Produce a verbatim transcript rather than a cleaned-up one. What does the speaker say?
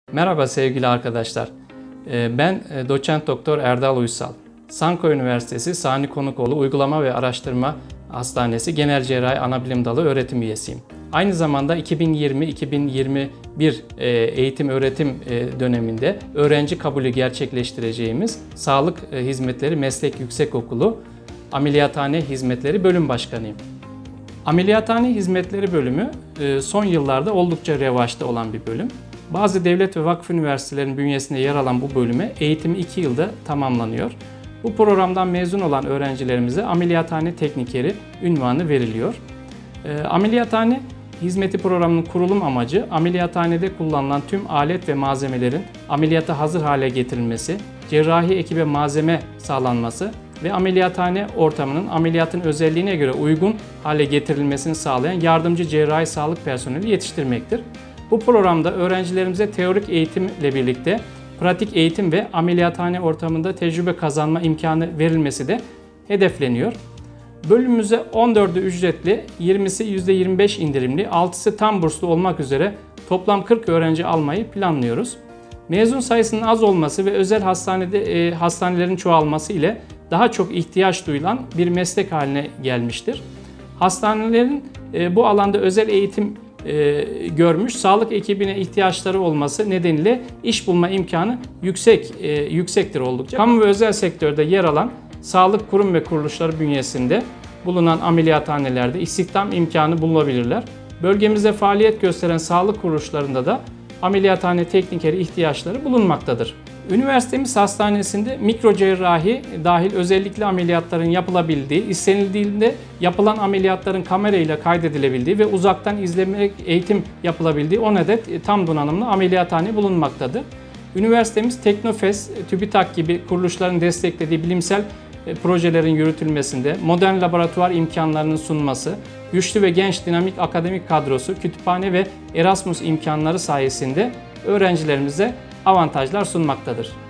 Merhaba sevgili arkadaşlar. Ben doçent doktor Erdal Uysal. Sankara Üniversitesi Sani Konukoğlu Uygulama ve Araştırma Hastanesi Genel Cerrahi Anabilim Dalı öğretim üyesiyim. Aynı zamanda iki bin yirmi iki bin yirmi bir eğitim öğretim döneminde öğrenci kabulü gerçekleştireceğimiz Sağlık Hizmetleri Meslek Yüksekokulu Ameliyathane Hizmetleri Bölüm Başkanıyım. Ameliyathane Hizmetleri Bölümü son yıllarda oldukça revaçta olan bir bölüm. Bazı devlet ve vakıf üniversitelerinin bünyesinde yer alan bu bölüme eğitimi iki yılda tamamlanıyor. Bu programdan mezun olan öğrencilerimize ameliyathane teknikeri unvanı veriliyor. E, ameliyathane hizmeti programının kurulum amacı ameliyathanede kullanılan tüm alet ve malzemelerin ameliyata hazır hale getirilmesi, cerrahi ekibe malzeme sağlanması ve ameliyathane ortamının ameliyatın özelliğine göre uygun hale getirilmesini sağlayan yardımcı cerrahi sağlık personeli yetiştirmektir. Bu programda öğrencilerimize teorik eğitimle birlikte pratik eğitim ve ameliyathane ortamında tecrübe kazanma imkanı verilmesi de hedefleniyor. Bölümümüze on dördü ücretli, yirmisi yüzde yirmi beş indirimli, altısı tam burslu olmak üzere toplam kırk öğrenci almayı planlıyoruz. Mezun sayısının az olması ve özel hastanede e, hastanelerin çoğalması ile daha çok ihtiyaç duyulan bir meslek haline gelmiştir. Hastanelerin e, bu alanda özel eğitim e, görmüş, sağlık ekibine ihtiyaçları olması nedeniyle iş bulma imkanı yüksek e, yüksektir oldukça. Kamu ve özel sektörde yer alan sağlık kurum ve kuruluşları bünyesinde bulunan ameliyathanelerde istihdam imkanı bulunabilirler. Bölgemizde faaliyet gösteren sağlık kuruluşlarında da ameliyathane teknikeri ihtiyaçları bulunmaktadır. Üniversitemiz hastanesinde mikro cerrahi dahil özellikle ameliyatların yapılabildiği, istenildiğinde yapılan ameliyatların kamerayla kaydedilebildiği ve uzaktan izleme eğitim yapılabildiği on adet tam donanımlı ameliyathane bulunmaktadır. Üniversitemiz Teknofest, TÜBİTAK gibi kuruluşların desteklediği bilimsel projelerin yürütülmesinde, modern laboratuvar imkanlarının sunması, güçlü ve genç dinamik akademik kadrosu, kütüphane ve Erasmus imkanları sayesinde öğrencilerimize avantajlar sunmaktadır.